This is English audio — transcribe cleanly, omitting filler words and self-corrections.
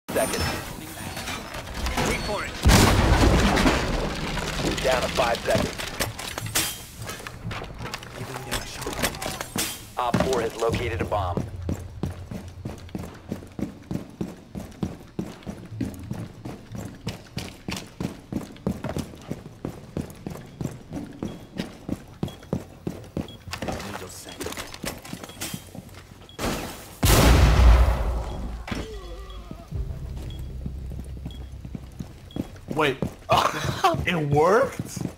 seconds. Wait for it. Down to 5 seconds. Giving them a shot. Op 4 has located a bomb. Needle set. Wait. It worked?